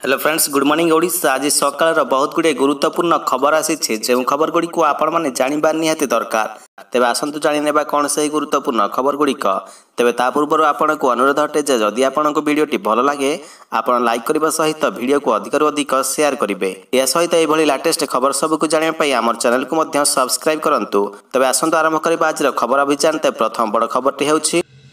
Hello friends, good morning Odisha. आज सकाळ बहुत गुड़े गुरुत्वपूर्ण खबर आसी जो खबर गुड़ी को आपण मैंने जानवा निहाती दरकार। तेज आसतु जाने कौन से गुरुत्वपूर्ण खबर गुड़िक। तेज ता पूर्व आपन को अनुरोध अटे जे जदि आपन को वीडियोटी भल लगे आपन लाइक करने सहित वीडियो को अधिक अधिक शेयर करेंगे। यह सहित यह लेटेस्ट खबर सबको जानापी आम चैनल को सब्सक्राइब करूँ। तेज आसतु आरंभ करवा आज खबर अभियान। प्रथम बड़ खबरटी हूँ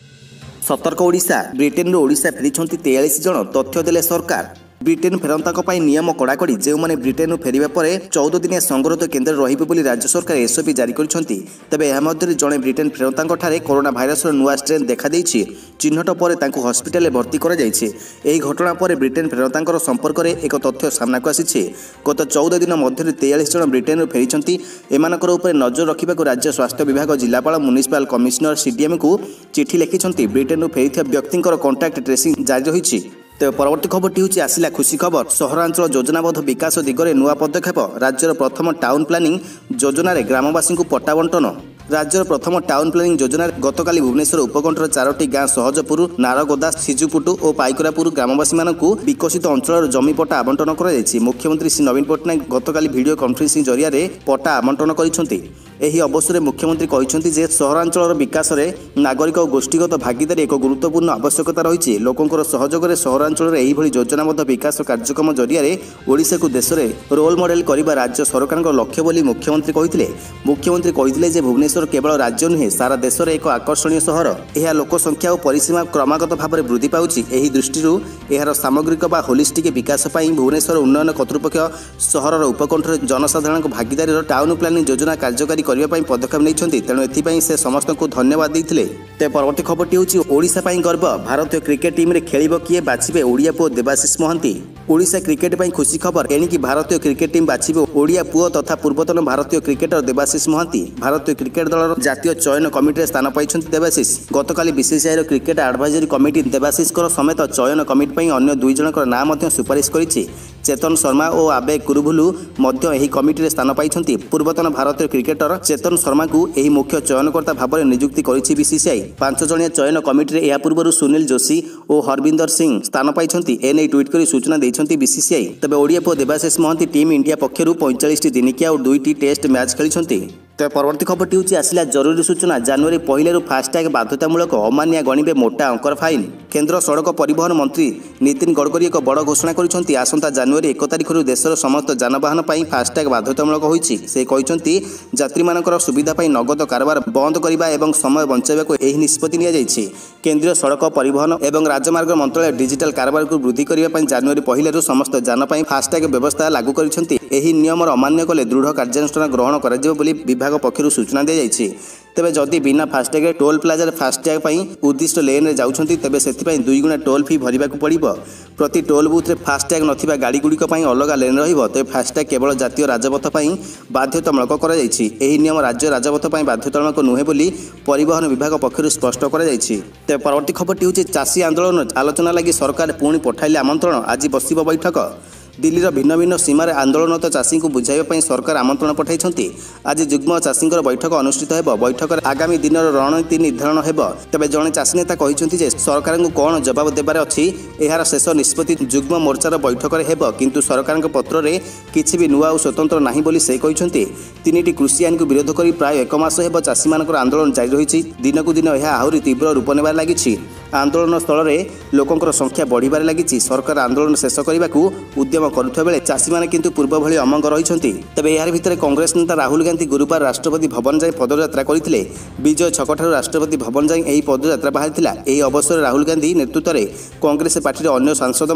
सतर्क ओडिशा। ब्रिटेन ओडिशा फेरी 43 जन, तथ्य देले सरकार। ब्रिटेन फेरंता नियम कड़ाकड़ी। जो मैंने ब्रिटेन फेरिया पर 14 दिनिया संगरोध केन्द्र रही राज्य सरकार एसओपी जारी करछंती। तेबे यह मध्य जड़े ब्रिटेन फेरंता कोरोना भाइरस नुआ स्ट्रेन देखा देछि। चिन्हट पर हस्पिटाल भर्ती करा जायछि। एही घटना पर ब्रिटेन फेरंता संपर्क में एक तथ्य सामना को आसी। गत 14 दिन मध्य 43 जन ब्रिटेन फेरी एमानकर उपर नजर रखा राज्य स्वास्थ्य विभाग, जिलापाल, म्युनिसिपल कमिशनर सीडीएम को चिठी लिखिं। ब्रिटेन फेरी व्यक्ति कॉन्टैक्ट ट्रेसिंग जारी रही। तेज परवर्ती खबरटी हूँ आसिला खुशी खबर। सहरांचल योजनाबद्ध विकास दिगरे नुआ पदक्षेप। राज्यर प्रथम टाउन प्लानिंग योजन ग्रामवासी को पट्टा बंटन। राज्यर प्रथम टाउन प्लानिंग योजना गतकाली भुवनेश्वर उपकंठर 4टी गाँ सहजपुर, नारगोदा, सिजुपुटु और पाइकरापुर ग्रामवासी मानू विकसित अंचल जमी पट्टा आवंटन कर। मुख्यमंत्री श्री नवीन पट्टनायक गतकाली वीडियो कॉन्फ्रेंसिंग जरिया पट्टा आवंटन कर। ଏହି ଅବସରରେ ମୁଖ୍ୟମନ୍ତ୍ରୀ କହିଛନ୍ତି ଯେ ସହରାଞ୍ଚଳର ବିକାଶରେ ନାଗରିକ ଓ ଗୋଷ୍ଠୀଗତ ଭାଗିଦାରୀ ଏକ ଗୁରୁତ୍ୱପୂର୍ଣ୍ଣ ଆବଶ୍ୟକତା ରହିଛି। ଲୋକଙ୍କର ସହଯୋଗରେ ସହରାଞ୍ଚଳରେ ଏହିଭଳି ଯୋଜନାବଦ୍ଧ ବିକାଶ କାର୍ଯ୍ୟକ୍ରମ ଜରିଆରେ ଓଡ଼ିଶାକୁ ଦେଶରେ ରୋଲ୍ ମଡେଲ୍ କରିବା ରାଜ୍ୟ ସରକାରଙ୍କ ଲକ୍ଷ୍ୟ ବୋଲି ମୁଖ୍ୟମନ୍ତ୍ରୀ କହିଥିଲେ। ମୁଖ୍ୟମନ୍ତ୍ରୀ କହିଥିଲେ ଯେ ଭୁବନେଶ୍ୱର କେବଳ ରାଜ୍ୟ ନୁହେଁ, ସାରା ଦେଶରେ ଏକ ଆକର୍ଷଣୀୟ ସହର। ଏହା ଲୋକସଂଖ୍ୟା ଓ ପରିସୀମା କ୍ରମାଗତ ଭାବରେ ବୃଦ୍ଧି ପାଉଛି। ଏହି ଦୃଷ୍ଟିରୁ ଏହାର ସାମଗ୍ରିକ ବା ହୋଲିଷ୍ଟିକ୍ ବିକାଶ ପାଇଁ ଭୁବନେଶ୍ୱର ଉନ୍ନୟନ କର୍ତ୍ତୃପକ୍ଷ ସହରର ଉପକଣ୍ଠରେ ଜନସାଧାରଣଙ୍କ ଭାଗିଦାରୀର ଟାଉନ୍ ପ୍ଲାନିଂ ଯୋଜନା କାର୍ଯ୍ୟକାରୀ करने पदक्षेप नहीं। तेणु एथपाई से समस्त को धन्यवाद देते। तेज परवर्ती खबरटी हूँ ओडिशा पाई गर्व। भारतीय क्रिकेट टीम रे खेलिबो किए बाछिबे ओडिया पुओ देवाशीष महांती। ओडिशा क्रिकेट पाई खुशी खबर। एणिकी भारतीय क्रिकेट टीम बाछिबे ओडिया पुओ तथा पूर्वतन भारतीय क्रिकेटर देवाशीष महांती। भारतीय क्रिकेट दलर जातीय चयन कमिटी स्थान पाइछन्ति देवाशीष। गतकाली BCCI cricket advisory committee Debashish समेत चयन कमिटी अन्य 2 जनकर नाम सुपारिश करिछि। चेतन शर्मा और आबे कुरुभुलु कमिटी स्थान पाइछन्ति। पूर्वतन भारतीय क्रिकेटर चेतन शर्मा को यही मुख्य चयनकर्ता भाव में नियुक्ति करिछि बीसीसीआई। 5 जणिया चयन कमिटी या पूर्व सुनील जोशी और हरविंदर सिंह स्थान पाइछन्ति। एने ट्वीट कर सूचना देइछन्ति बीसीसीआई। तबे ओडिया पुओ देवाशीष महांती टीम इंडिया पक्षर 45 दिनिकिया और 2टी टेस्ट मैच खेलिछन्ति। तेज परवर्ती खबरटी हूँ आसिला जरूरी सूचना। जनवरी 1 फास्टैग बाध्यतामूलक अमानिया गणिबे मोटा अंकर फाइन। केन्द्र सड़क परिवहन मंत्री नितिन गडकरी एक बड़ घोषणा करिसेंति। आसंता जनवरी 1 तारिख देशर समस्त जानवाहन पर फास्टैग बाध्यतामूलक होइछि। से कहिसेंति यात्री मानकर सुविधा पाई नगद कारबार बंद करने और समय बंचाइबाकू एही निष्पत्ति निया जाइछि। केंद्रीय सड़क परिवहन और राजमार्ग मंत्रालय डिजिटल कारबार को वृद्धि करने जनवरी 1 समस्त जान पर फास्टैग व्यवस्था लागू करिसेंति। एही नियमर अमान्य कले दृढ़ कार्यानुष्ठान ग्रहण कराଯିବ ବୋଲି विभाग पक्षर सूचना दी जाइछि। तेबे जदि बिना फास्टैग टोल प्लाजा फास्टैग पाई उद्दिष्ट लेन रे जाउछन्ति तेबे सेथिपाई 2 गुणा टोल फी भरिबाकू पड़िबो। प्रति टोल बूथ रे फास्टैग नथिबा गाड़ी गुड़िक अलग लेन रहिबो। तेबे फास्टैग केवल जातीय राजपथ पाई बाध्यतामूलक करा जाइछि। एही नियम राज्य राजपथ पाई बाध्यतामूलक नुहे बोली परिवहन विभाग पक्षर स्पष्ट करा जाइछि। तेबे परवर्ती खबरटी होछि चाषी आंदोलन आलोचना लागि सरकार पुणी पठाइले आमंत्रण। आज बसिबो बैठक। दिल्लीर भिन्न भिन्न सीमार आंदोलनरत चाषी को बुझाइबा सरकार आमंत्रण पठाइछन्ति। आज जुग्म चाषी बैठक अनुष्ठित हेब। बैठक आगामी दिन रणनीति निर्धारण हेब। तेबे जड़े चाषी नेता कहिसेंति जे सरकार को कौन जवाब देबार अछि एहार शेष निष्पत्ति जुग्म मोर्चार बैठक रे हेब। किंतु सरकार पत्र रे किछि भी नुआ और स्वतंत्र नाही बोली से कहिसेंति। 3टी कृषि आईन को विरोध करी प्राय 1 मास हेब चाषी मानकर आंदोलन जारी रहिछि। दिनकू दिन यह आहरी तीव्र रूप नेबार लागिछि। आंदोलन स्थल में लोकंर संख्या बढ़िबार लागिछि। सरकार आंदोलन शेष करने को उद्यम करुवा बेले चाषी मैंने किंतु पूर्व भली अमंग रही। तेबे यार भितर कांग्रेस नेता राहुल गांधी गुरुवार राष्ट्रपति भवन जाए पदयात्रा करते। विजय छकठार राष्ट्रपति भवन जाए यह पदयात्रा बाहरी। यह अवसर राहुल गांधी नेतृत्व में कांग्रेस पार्टी अन्य सांसद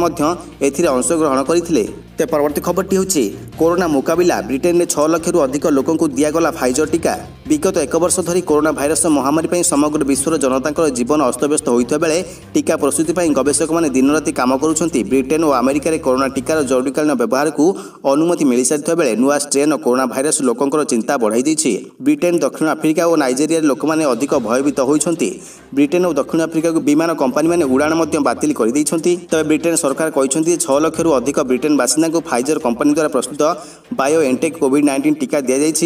अंशग्रहण करते। तेज परवर्ती खबरटी हूँ कोरोना मुकाबिला। ब्रिटेन में 6 लाख अधिक लोक दिगला फाइजर टीका। विगत 1 वर्ष धरी कोरोना भाइरस महामारी पर समग्र विश्वर जनता जीवन अस्तव्यस्त होता बेले टीका प्रस्तुति पर गवेषक मैंने दिन राति काम करुछन्ति। ब्रिटेन और अमेरिका रे कोरोना टीकार जरुरीकालीन व्यवहार को अनुमति मिल सारी बेले नुआ स्ट्रेन कोरोना भाइरस लोकंर चिंता बढ़ाई देछि। ब्रिटेन, दक्षिण आफ्रिका और नाइजेरिया लोक मैंने अधिक भयभीत होइछन्ति। ब्रिटेन और दक्षिण आफ्रिका को विमान कंपानी मैंने उड़ाण बातिल कर देइछन्ति। तबे ब्रिटेन सरकार कहते 6 लाख अधिक ब्रिटेन बासिंदा को फाइजर कंपानी द्वारा प्रस्तुत बायोएनटेक कोविड-19 टीका दि जाइछि।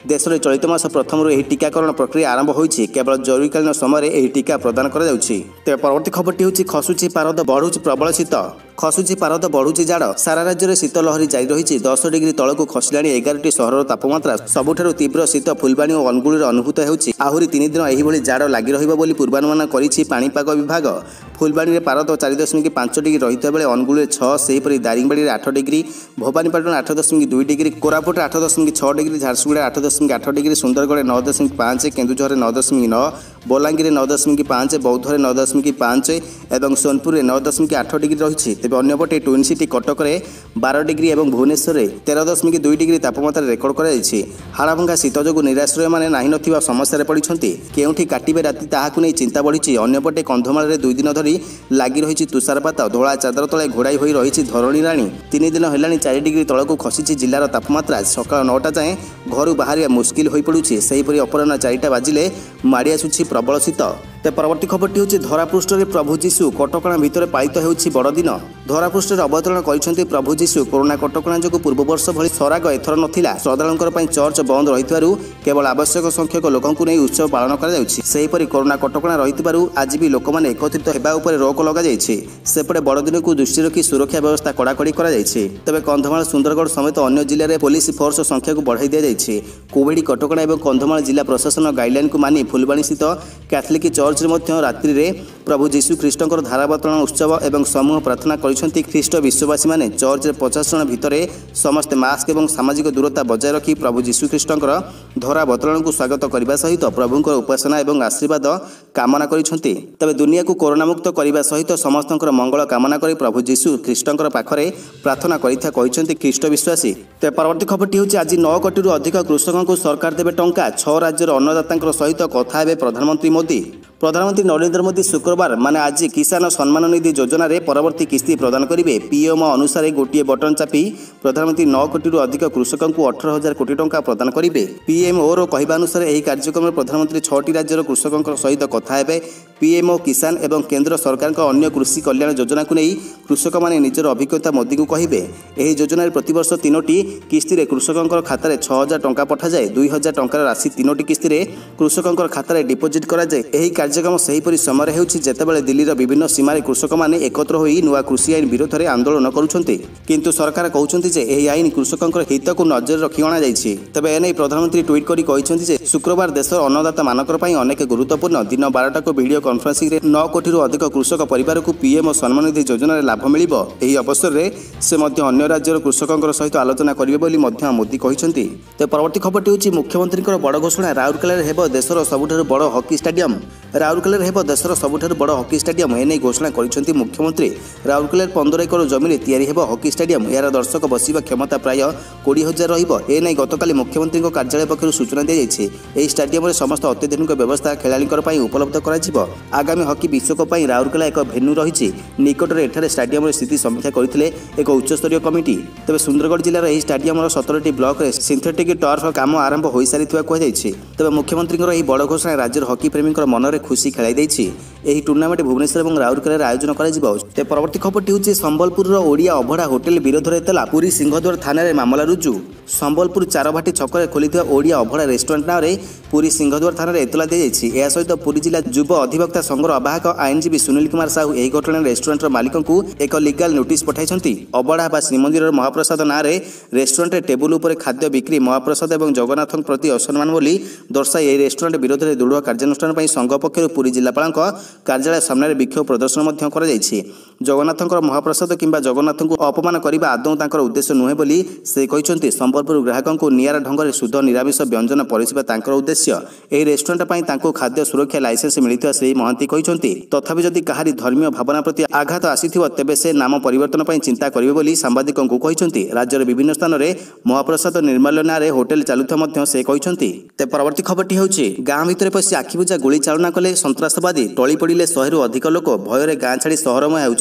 देश में चलित मास प्रथम यह टीकाकरण प्रक्रिया आरंभ होइछि। केवल जरूरीकालीन समय यह टीका प्रदान करा जाउछि। तेज परवर्ती खबरटी होछि खसुची पारद बढ़ुछि प्रबल शीत। खसुची पारद बढ़ुछि जाड़। सारा राज्य में शीत लहरी जारी रही। 10 डिग्री तलक खसिलाणी 11टी सहर तापमात्रा। सबुठारु तीव्र शीत फुलबाणी और अनुगुल अनुभूत होउछि। आहुरी 3 दिन एहिभଳି जाड़ लागि रहिबो बोली पूर्वानुमान करिछि पाणीपाग विभाग। फुलबाणी में पारद 4.5 डिग्री रही बेले अनुगुल 6, सेहीपरि Daringbadi 8 degree, Bhawanipatna 8.2 degree, Koraput 8.6 degree, Jharsuguda 8.8 degree, Sundargarh 9.5, Kendujhar 9.9, Balangir 9.5, बौद्धरे 9.5 एवं सोनपुर 9.8 डिग्री रही। तेज अन्यपटे ट्विन सिटी कटक 12 डिग्री और भुवनेश्वर 13.2 डिग्री तापमात्रा रेकर्ड कर हाड़भंगा शीत जो निराश्रय मैंने ना ना समस्या पड़ते केउठी काटिबे राति ताहाकु नहीं चिंता बढ़ी। अन्यपटे कंधमाल 2 दिन धरी लगी रही तुषारपात। धोला चादर तले घोड़ाई हो रही धरणी राणी। 3 दिन है 4 डिग्री तलक खसी जिलार तापमात्रा। सका 9टा जाए घर बाहर मुस्किल हो पड़ुछि। सेहीपरि अपराह्न 4टा बाजिले माड़ी आसुछि प्रबल शीत। ते परवर्ती खबरटी होछि धरापृष्ठ रे प्रभु जीशु कटकणा भितर पालित होउछि बड़ दिन। धरापृष्ठ रे अवतरण करिसेंति प्रभु जीशु। कोरोना कटकणा जो पूर्व वर्ष भली सराग एथर नथिला। श्रद्धालुंकर पई चर्च बंद रहितबारु केवल आवश्यक संख्यक लोकंकु नै उत्सव पालन करा जाउछि। सेहीपरि कोरोना कटकणा रहितबारु आज भी लोकमाने एकत्रित हेबा उपरे रोक लगा जाइछि। सेपटे बड़ दिन को दृष्टि रखी सुरक्षा व्यवस्था कड़ाकड़ी करा जाइछि। तबे कंधमाल सुंदरगढ़ समेत अन्य जिले में पुलिस फोर्स संख्या को बढ़ाई दिया जाइछि। कोविड कटकणा और कंधमाल जिला प्रशासन गाइडलाइन को मानि फुलबाणी स्थित कैथोलिक चर्च रे रात्रि रे प्रभु जीशु ख्रीष्टकर धारावतरण उत्सव एवं समूह प्रार्थना करिसेंति। ख्रीष्ट विश्ववासी माने चर्च रे 50 जन भितरे समस्त मास्क एवं सामाजिक दूरता बजाय रखी प्रभु जीशु ख्रीष्टकर धारावतरण को स्वागत करने सहित प्रभुंकर उपासना एवं आशीर्वाद कामना करिसेंति। तबे दुनिया को कोरोना मुक्त करने सहित समस्तंकर मंगल कामना करी प्रभु जीशु ख्रीष्टकर पाखरे प्रार्थना करिथा कहिसेंति ख्रीष्ट विश्वासी। ते परवर्ती खबरटी होछि आज 9 कोटी अधिक कृषकों को सरकार देवे टंका। 6 राज्यर अन्नदाता सहित कथा हेबे प्रधानमंत्री मोदी। प्रधानमंत्री नरेंद्र मोदी शुक्रवार माने आज किसान सम्मान निधि योजना रे परवर्ती किस्ती प्रदान करेंगे। पीएमओ अनुसार गोटे बटन चापी प्रधानमंत्री 9 कोटी अधिक कृषकों को 18,000 कोटी टंका प्रदान करेंगे। पीएमओ रो कहवा अनुसार यह कार्यक्रम में प्रधानमंत्री 6टी राज्यर कृषकों सहित कथा हेबे। पीएमओ किसान एवं केंद्र सरकार अन्य कृषि कल्याण योजना को नहीं कृषक माने निजर अभिज्ञता मोदी को कहिबे। एही योजना प्रतिवर्ष 3टी किस्ती कृषकों खाता में 6,000 टंका पठा जाए। 2,000 टंकार राशि 3टी किस्ती कृषकों खाता में डिपोजिट करा जाए। एही कार्यक्रम सेहीपरि समय हेउछि जेतेबेले दिल्लीर विभिन्न सीमार कृषक माने एकत्र होई नुआ कृषि आईन विरोध में आंदोलन करुछन्ति। किंतु सरकार कहउछन्ति जे एही आईन कृषकों हित को नजर रखि अणा जाइछि। तबे एने प्रधानमंत्री ट्वीट करी कहिसेंति जे शुक्रवार देशर अन्नदाता मानकर पई अनेक गुरुत्वपूर्ण दिन 12टा को वीडियो कॉन्फ्रेंसिंग रे 9 कोटी अधिक कृषक परिवार को पीएम सम्मान निधि योजना रे लाभ मिलिबो। एही अवसर रे से मध्य अन्य राज्यर कृषकों सहित आलोचना करिवे बोली मध्य मोदी कहिसेंति। ते परवर्ती खबरटी होछि मुख्यमंत्री बड़ घोषणा। राउरकेला हेबो देशर सबुठारु बड़ हॉकी स्टेडियम। राउरकेला हेबो देशर सबुठारु बड़ हॉकी स्टेडियम एने घोषणा करिसेंति मुख्यमंत्री। राउरकेला 15 एकर जमीन तैयारी हेबो हॉकी स्टेडियम। यार दर्शक बसिबा क्षमता प्राय 20,000 रहिबो। एने गतकाली मुख्यमंत्री कार्यालय पक्षरु सूचना दिया जायछि। एही स्टेडियम रे समस्त अत्याधुनिक व्यवस्था खेलाड़ींकर पई उपलब्ध कराजिबो। आगामी हॉकी विश्वकप पई राउरकेला एक भेन्यू रहिछि। निकटरे एठारे स्टेडियम रे स्थिति समीक्षा करथिले एक उच्चस्तरीय कमिटी। तबे सुंदरगढ़ जिल्लार एही स्टेडियम रो 17टी ब्लॉक रे सिंथेटिक टर्फ काम आरंभ होई सारिथिबा कहै जायछि। तबे मुख्यमंत्री एही बड़ घोषणा राज्यर हॉकी प्रेमींकर मनरे खुशी खेलाई दैछि। एही टूर्नामेंट भुवनेश्वर और राउरकेला आयोजन कराजिबो। ते परवर्ती खबरटी होछि संबलपुर रो ओडिया अभड़ा होटेल विरोध रे तला पुरी सिंहद्वार थाना रे मामला रुजु। संबलपुर चारभाटी छकरे खोलिथिबा ओडिया अभड़ा रेस्टोरेंट नाम रे पुरी सिंहद्वार थाना रे एतला दिया जायछि। एहा सहित पुरी जिला युव अधिवक्ता संघर आवाहक आईनजीवी सुनील कुमार साहू एही घटना रेस्टोरेंट मालिकंकु एक लीगल नोटिस पठाइछन्ति। अबड़ा बा श्रीमंदिर महाप्रसाद नाम रे रेस्टोरेंट टेबुल उपर खाद्य बिक्री महाप्रसाद और जगन्नाथ प्रति असम्मान बोली दर्शाई एही रेस्टोरेंट विरोध में दृढ़ कार्यानुष्ठान पई संघ पक्षरु पुरी जिलापाल कार्यालय सामने विक्षोभ प्रदर्शन मध्य करा जायछि। जगन्नाथंकर महाप्रसाद किंबा जगन्नाथ को अपमान करने आदौ तांकर उद्देश्य नुहे बोली से कहते। संबलपुर ग्राहकों को नियारा ढंग से शुद्ध निरामिष व्यंजन परिसेवा तांकर उद्देश्य। एही रेस्टोरेंट पई तांको खाद्य सुरक्षा लाइसेंस मिलिथिबा श्री महांती कहते। तथापि जदि काहारी धर्मीय भावना प्रति आघात आसीथिबो तेबे से नाम परिवर्तन पई चिंता करिवे बोली सांबादिकों को कहते। राज्यर विभिन्न स्थान में महाप्रसाद निर्माल्य नाँ होटेल चालुथा मध्य से कहते। ते परवर्ती खबरटी होछि गाँ भितर पशि आखिबुझा गुली चालना कले सन्त्रासवादी टली पड़िले 100 रु अधिक लोक भୟରେ गाँ छाड़ी सहरमय होउछन्ति।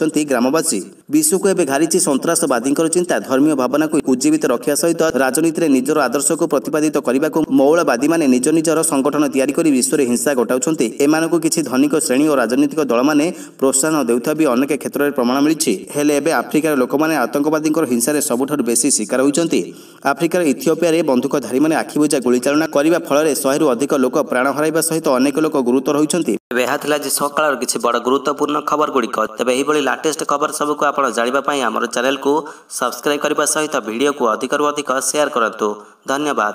कहते ग्रामवासी। विश्व को एवं घारी सन्तासवादी चिंता धर्मीय भावना को उज्जीवित रखा सहित राजनीति में निजर आदर्श को प्रतिपादित करने को मौलवादी मैंने निज निजर संगठन तैयारी कर विश्व में हिंसा घटाऊँ। एमानकु किछि धनिक श्रेणी और राजनीतिक दल मैंने प्रोत्साहन देउथा भी अनेक क्षेत्र में प्रमाण मिली। हेले एबे आफ्रिकार लोक मैंने आतंकवादी हिंसार सबुठारु बेसी शिकार होइछन्ति। आफ्रिकार इथियोपिया बंधुकधारी मैंने आखिबुझा गुलीचालना करने फल 100 रु अधिक लोक प्राण हराइबा सहित अनेक लोक गुरुतर होइछन्ति। यह थिला जे सकाळर किछि बड़ गुरुत्वपूर्ण खबर गुड़िक। तेबे एही भली लाटेस्ट खबर सबको आपण जानिबा पई हमर चैनल को सब्सक्राइब करबा सहित वीडियो को अधिक रु अधिक शेयर करंतु। धन्यवाद।